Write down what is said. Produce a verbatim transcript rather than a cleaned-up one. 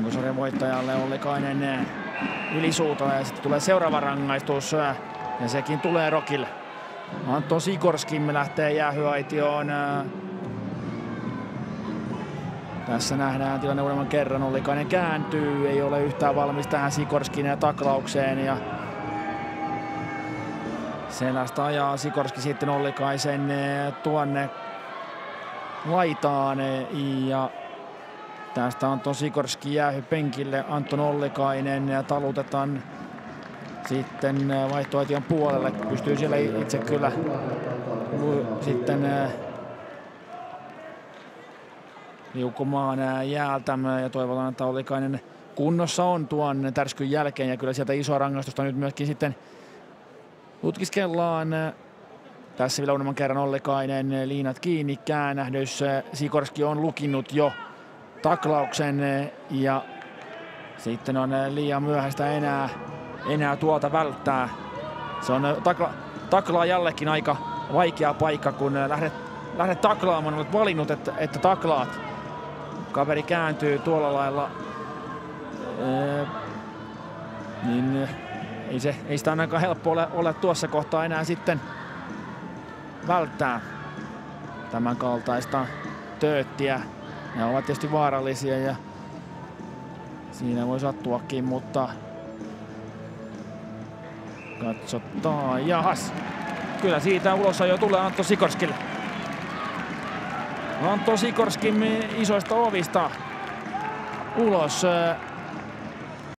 runkosarjan voittajalle Ollikainen ylisuutoa ja sitten tulee seuraava rangaistus ja sekin tulee Rokille. Anton Sikorskin lähtee jäähyaitioon. Tässä nähdään tilanne uudemman kerran. Ollikainen kääntyy, ei ole yhtään valmis tähän Sikorskin ja taklaukseen. Ja selästä ajaa Sikorski sitten Ollikaisen tuonne laitaan. Ja tästä Anton Sikorski jäähy penkille. Anton Ollikainen ja talutetaan sitten vaihtoaition puolelle. Pystyy siellä itse kyllä sitten liukumaan jäältä ja toivotaan, että Ollikainen kunnossa on tuon tärskyn jälkeen ja kyllä sieltä isoa rangaistusta nyt myöskin sitten tutkiskellaan. Tässä vielä uudemman kerran Ollikainen, liinat kiinni, käännähdys. Sikorski on lukinnut jo taklauksen ja sitten on liian myöhäistä enää, enää tuolta välttää. Se on takla, taklaajallekin aika vaikea paikka, kun lähdet, lähdet taklaamaan, olet valinnut, että, että taklaat. Kaveri kääntyy tuolla lailla, ee, niin ei, se, ei sitä ainakaan helppo ole, ole tuossa kohtaa enää sitten välttää tämän kaltaista tööttiä. Ne ovat tietysti vaarallisia ja siinä voi sattuakin, mutta katsotaan. Jahas, kyllä siitä ulos jo tulee Anton Sikorskille. Anton Sikorskin isoista ovista ulos.